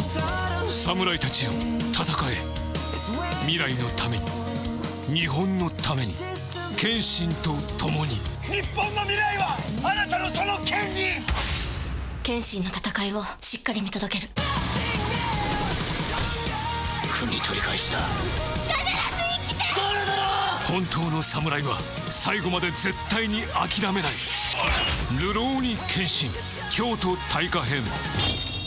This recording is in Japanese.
侍たちよ、戦え。未来のために、日本のために、謙信と共に。 日本の未来はあなたのその剣に。 謙信の戦いをしっかり見届ける。 国取り返した。 本当の侍は最後まで絶対に諦めない。流浪に謙信、京都大火編。